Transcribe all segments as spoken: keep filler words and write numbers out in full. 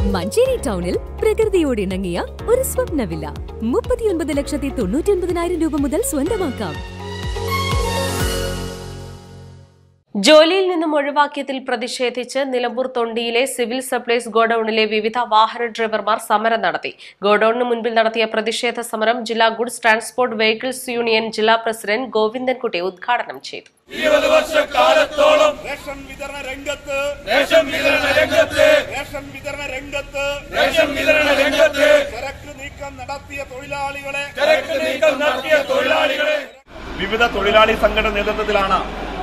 മഞ്ചേരി ടൗണിൽ പ്രകൃതിയോട് ഇണങ്ങിയ ഒരു സ്വപ്ന വില്ല മുപ്പത്തിയൊൻപത് ലക്ഷത്തി തൊണ്ണൂറ്റി ഒൻപതിനായിരം രൂപ മുതൽ സ്വന്തമാക്കാം. ജോലിയിൽ നിന്നും ഒഴിവാക്കിയതിൽ പ്രതിഷേധിച്ച് നിലമ്പൂർ തൊണ്ടിയിലെ സിവിൽ സപ്ലൈസ് ഗോഡൌണിലെ വിവിധ വാഹന ഡ്രൈവർമാർ സമരം നടത്തി. ഗോഡൌണിന് മുൻപിൽ നടത്തിയ പ്രതിഷേധ സമരം ജില്ലാ ഗുഡ്സ് ട്രാൻസ്പോർട്ട് വെഹിക്കിൾസ് യൂണിയൻ ജില്ലാ പ്രസിഡന്റ് ഗോവിന്ദൻകുട്ടി ഉദ്ഘാടനം ചെയ്തു. ഇരുപത് വർഷക്കാലത്തോളം റേഷൻ വിതരണ രംഗത്ത് റേഷൻ വിതരണ രംഗത്ത് റേഷൻ വിതരണ രംഗത്ത് റേഷൻ വിതരണ രംഗത്ത് ചരക്ക് നീക്കം നടത്തിയ തൊഴിലാളികളെ ചരക്ക് നീക്കം നടത്തിയ തൊഴിലാളികളെ വിവിധ തൊഴിലാളി സംഘടന നേതൃത്വത്തിലാണ്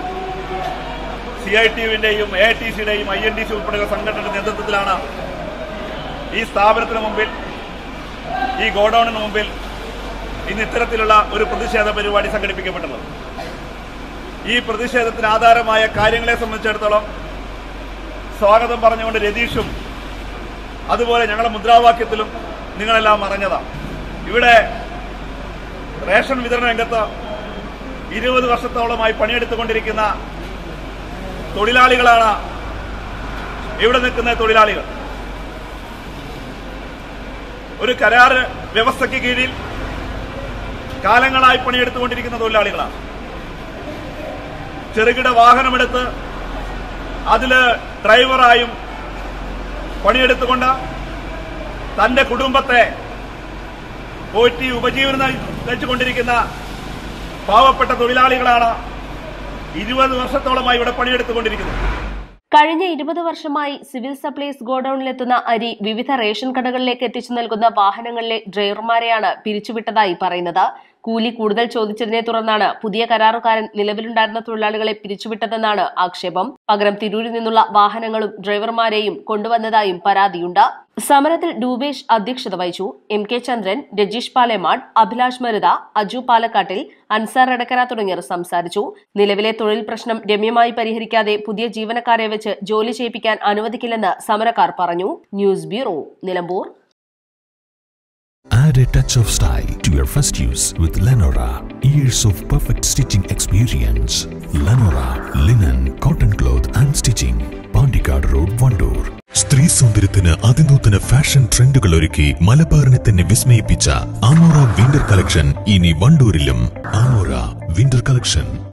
സി ഐ ടി യുവിന്റെയും എ ഐ ടി സിയുടെയും ഐ എൻ ടി സി ഉൾപ്പെടെയുള്ള സംഘടനയുടെ നേതൃത്വത്തിലാണ് ഈ സ്ഥാപനത്തിന് മുമ്പിൽ ഈ ഗോഡൌണിന് മുമ്പിൽ ഇന്ന് ഇത്തരത്തിലുള്ള ഒരു പ്രതിഷേധ പരിപാടി സംഘടിപ്പിക്കപ്പെട്ടുള്ളത്. ഈ പ്രതിഷേധത്തിന് ആധാരമായ കാര്യങ്ങളെ സംബന്ധിച്ചിടത്തോളം സ്വാഗതം പറഞ്ഞുകൊണ്ട് രതീഷും അതുപോലെ ഞങ്ങളുടെ മുദ്രാവാക്യത്തിലും നിങ്ങളെല്ലാം അറിഞ്ഞതാണ്. ഇവിടെ റേഷൻ വിതരണ രംഗത്ത് ഇരുപത് വർഷത്തോളമായി പണിയെടുത്തുകൊണ്ടിരിക്കുന്ന തൊഴിലാളികളാണ് ഇവിടെ നിൽക്കുന്ന തൊഴിലാളികൾ. ഒരു കരാർ വ്യവസ്ഥയ്ക്ക് കീഴിൽ കാലങ്ങളായി പണിയെടുത്തുകൊണ്ടിരിക്കുന്ന തൊഴിലാളികളാണ്. ചെറുകിട വാഹനമെടുത്ത് അതില് ഡ്രൈവറായും പണിയെടുത്തുകൊണ്ട് തന്റെ കുടുംബത്തെ പോറ്റി ഉപജീവനം നയിച്ചുകൊണ്ടിരിക്കുന്ന പാവപ്പെട്ട തൊഴിലാളികളാണ് ഇരുപത് വർഷത്തോളമായി ഇവിടെ പണിയെടുത്തുകൊണ്ടിരിക്കുന്നത്. കഴിഞ്ഞ ഇരുപത് വർഷമായി സിവിൽ സപ്ലൈസ് ഗോഡൌണിലെത്തുന്ന അരി വിവിധ റേഷൻ കടകളിലേക്ക് എത്തിച്ചു നൽകുന്ന വാഹനങ്ങളിലെ ഡ്രൈവർമാരെയാണ് പിരിച്ചുവിട്ടതായി പറയുന്നത്. കൂലി കൂടുതൽ ചോദിച്ചതിനെ തുടർന്നാണ് പുതിയ കരാറുകാരൻ നിലവിലുണ്ടായിരുന്ന തൊഴിലാളികളെ പിരിച്ചുവിട്ടതെന്നാണ് ആക്ഷേപം. പകരം തിരൂരിൽ നിന്നുള്ള വാഹനങ്ങളും ഡ്രൈവർമാരെയും കൊണ്ടുവന്നതായും പരാതിയുണ്ട്. സമരത്തിൽ ഡൂബേഷ് അധ്യക്ഷത വഹിച്ചു. എം കെ ചന്ദ്രൻ, രജീഷ് പാലേമാട്, അഭിലാഷ് മരുത, അജു പാലക്കാട്ടിൽ, അൻസാർ എടക്കര തുടങ്ങിയവർ സംസാരിച്ചു. നിലവിലെ തൊഴിൽ പ്രശ്നം രമ്യമായി പരിഹരിക്കാതെ പുതിയ ജീവനക്കാരെ വെച്ച് ജോലി ചെയ്യിപ്പിക്കാൻ അനുവദിക്കില്ലെന്ന് സമരക്കാർ പറഞ്ഞു. News bureau, Nilambur. Add a touch of style to your first use with Lenora. Years of perfect stitching experience. Lenora, linen, cotton cloth and stitching. Pandikad Road, Vandoor. സ്ത്രീ സൗന്ദര്യത്തിന് അതിനൂതന ഫാഷൻ ട്രെൻഡുകൾ ഒരുക്കി മലബാറിനെ തന്നെ വിസ്മയിപ്പിച്ച ആമോറ വിന്റർ കളക്ഷൻ ഇനി വണ്ടൂരിലും. Amora winter collection.